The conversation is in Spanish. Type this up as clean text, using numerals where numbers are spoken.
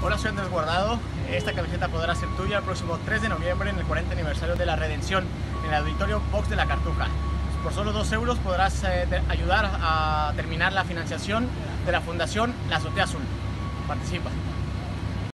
Hola, soy Andrés Guardado. Esta camiseta podrá ser tuya el próximo 3 de noviembre en el 40 aniversario de la Redención en el Auditorio Box de la Cartuja. Por solo 2 euros podrás ayudar a terminar la financiación de la Fundación La Azotea Azul. Participa.